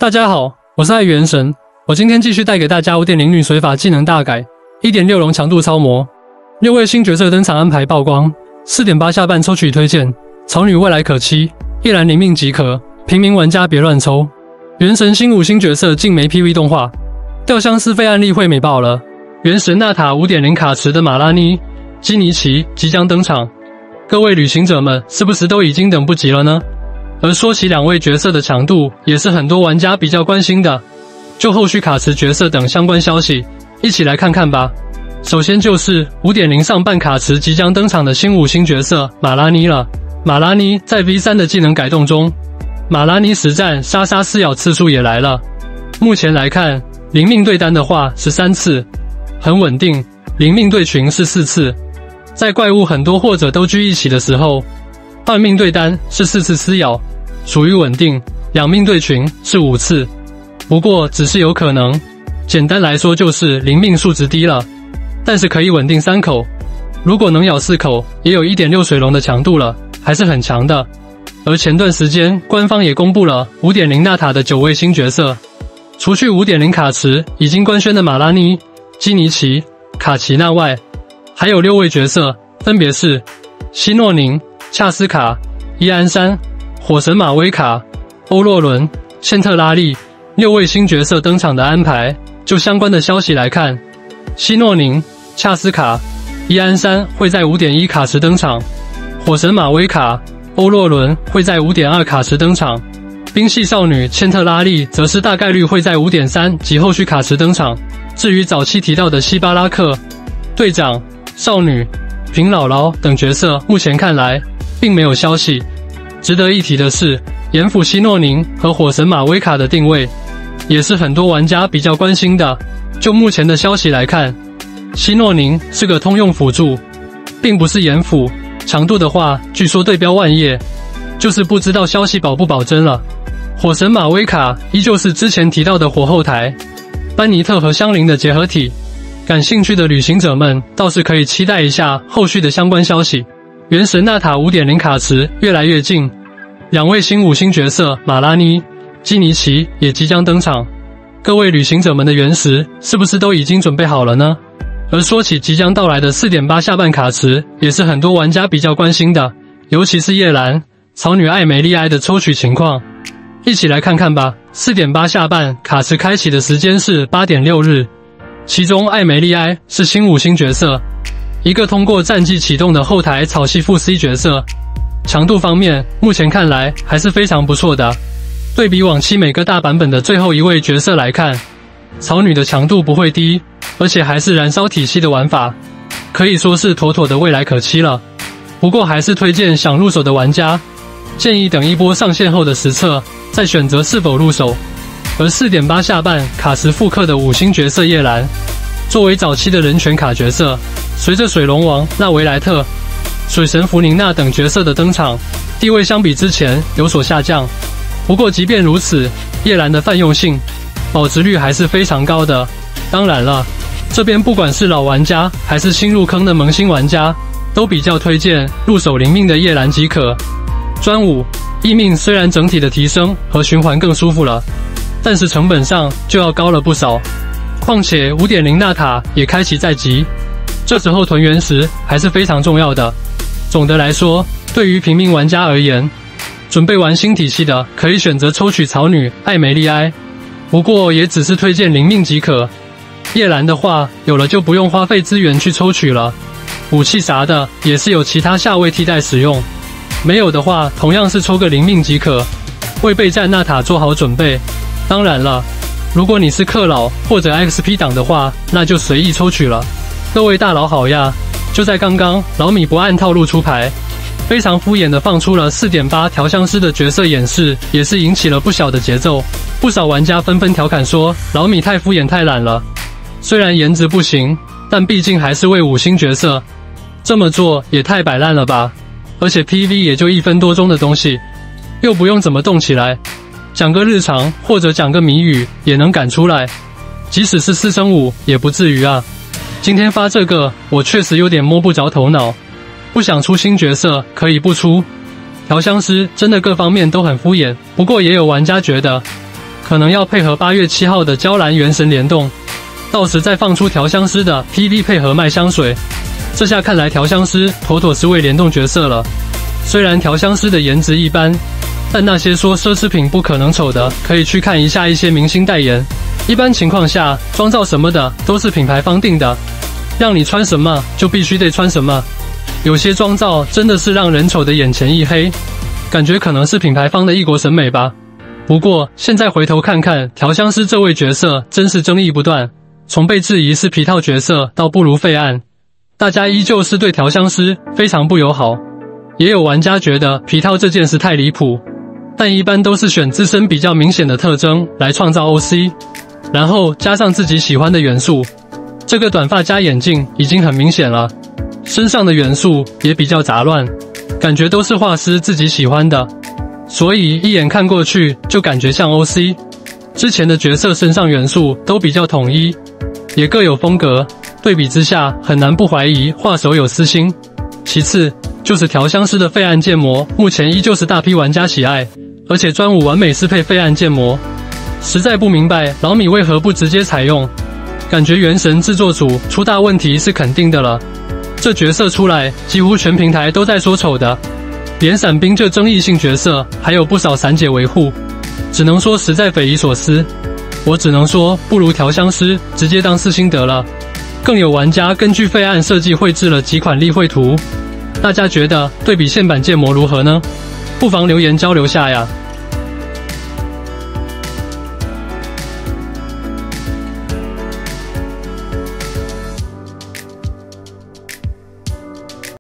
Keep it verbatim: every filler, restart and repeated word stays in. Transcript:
大家好，我是爱元神，我今天继续带给大家 五点零 女随法技能大改 一点六 龙强度超模，六位新角色登场安排曝光 四点八 下半抽取推荐，草女未来可期，叶兰灵命即可，平民玩家别乱抽。元神新五星角色静梅 P V 动画，吊相思妃案例会美爆了。元神纳塔 五点零 卡池的马拉妮、基尼奇即将登场，各位旅行者们是不是都已经等不及了呢？而说起两位角色的强度，也是很多玩家比较关心的。就后续卡池角色等相关消息，一起来看看吧。首先就是 五点零 上半卡池即将登场的新五星角色马拉妮了。马拉妮在 V 三 的技能改动中，马拉妮实战杀杀撕咬次数也来了。目前来看，灵命对单的话是三次，很稳定；灵命对群是四次。在怪物很多或者都聚一起的时候，二命对单是四次撕咬，属于稳定；两命对群是五次，不过只是有可能。简单来说就是灵命数值低了，但是可以稳定三口，如果能咬四口，也有 一点六 水龙的强度了，还是很强的。而前段时间官方也公布了 五点零 纳塔的九位新角色，除去 五点零 卡池已经官宣的马拉妮、基尼奇、卡奇纳外，还有六位角色，分别是希诺宁、恰斯卡、伊安山、火神马威卡、欧洛伦、茜特拉利。六位新角色登场的安排，就相关的消息来看，希诺宁、恰斯卡、伊安山会在 五点一 卡池登场，火神马威卡、欧洛伦会在 五点二 卡池登场，冰系少女茜特拉利则是大概率会在 五点三 及后续卡池登场。至于早期提到的希巴拉克、队长、少女、平姥姥等角色，目前看来并没有消息。值得一提的是，岩府希诺宁和火神马威卡的定位，也是很多玩家比较关心的。就目前的消息来看，希诺宁是个通用辅助，并不是岩府。强度的话，据说对标万叶，就是不知道消息保不保真了。火神马威卡依旧是之前提到的火后台，班尼特和香菱的结合体。感兴趣的旅行者们倒是可以期待一下后续的相关消息。元神纳塔 五点零 卡池越来越近，两位新五星角色马拉妮、基尼奇也即将登场。各位旅行者们的原石是不是都已经准备好了呢？而说起即将到来的 四点八 下半卡池，也是很多玩家比较关心的，尤其是叶兰、草女艾梅莉埃的抽取情况。一起来看看吧。 四点八 下半卡池开启的时间是 八点六 日，其中艾梅莉埃是新五星角色，一个通过战绩启动的后台草系副 C 角色。强度方面，目前看来还是非常不错的。对比往期每个大版本的最后一位角色来看，草女的强度不会低，而且还是燃烧体系的玩法，可以说是妥妥的未来可期了。不过还是推荐想入手的玩家，建议等一波上线后的实测，再选择是否入手。而 四点八 下半卡池复刻的五星角色叶兰，作为早期的人权卡角色，随着水龙王纳维莱特、水神弗宁娜等角色的登场，地位相比之前有所下降。不过即便如此，叶兰的泛用性、保值率还是非常高的。当然了，这边不管是老玩家还是新入坑的萌新玩家，都比较推荐入手灵命的叶兰即可。专武、异命虽然整体的提升和循环更舒服了，但是成本上就要高了不少。况且 五点零 纳塔也开启在即，这时候囤原石还是非常重要的。总的来说，对于平民玩家而言，准备玩新体系的可以选择抽取草女艾梅莉埃，不过也只是推荐灵命即可。叶兰的话，有了就不用花费资源去抽取了，武器啥的也是有其他下位替代使用，没有的话同样是抽个灵命即可，为备战纳塔做好准备。当然了，如果你是氪老或者 X P 党的话，那就随意抽取了。各位大佬好呀！就在刚刚，老米不按套路出牌，非常敷衍的放出了 四点八 调香师的角色演示，也是引起了不小的节奏。不少玩家纷纷调侃说，老米太敷衍太懒了。虽然颜值不行，但毕竟还是位五星角色，这么做也太摆烂了吧。而且 P V 也就一分多钟的东西，又不用怎么动起来，讲个日常或者讲个谜语也能赶出来，即使是四升五也不至于啊。今天发这个，我确实有点摸不着头脑。不想出新角色可以不出，调香师真的各方面都很敷衍。不过也有玩家觉得， 可能要配合八月七号的娇兰原神联动，到时再放出调香师的 P V 配合卖香水。这下看来调香师妥妥是位联动角色了。虽然调香师的颜值一般，但那些说奢侈品不可能丑的，可以去看一下一些明星代言。一般情况下，妆造什么的都是品牌方定的，让你穿什么就必须得穿什么。有些妆造真的是让人丑的眼前一黑，感觉可能是品牌方的异国审美吧。不过现在回头看看，调香师这位角色真是争议不断，从被质疑是皮套角色到不如废案，大家依旧是对调香师非常不友好。也有玩家觉得皮套这件事太离谱，但一般都是选自身比较明显的特征来创造 O C， 然后加上自己喜欢的元素。这个短发加眼镜已经很明显了，身上的元素也比较杂乱，感觉都是画师自己喜欢的，所以一眼看过去就感觉像 O C。 之前的角色身上元素都比较统一，也各有风格，对比之下很难不怀疑画手有私心。其次就是调香师的废暗建模，目前依旧是大批玩家喜爱，而且专武完美适配废暗建模，实在不明白老米为何不直接采用。感觉原神制作组出大问题是肯定的了，这角色出来几乎全平台都在说丑的，连伞兵这争议性角色还有不少散解维护，只能说实在匪夷所思。我只能说不如调香师直接当四星得了。更有玩家根据废暗设计绘制了几款例绘图，大家觉得对比现版建模如何呢？不妨留言交流下呀。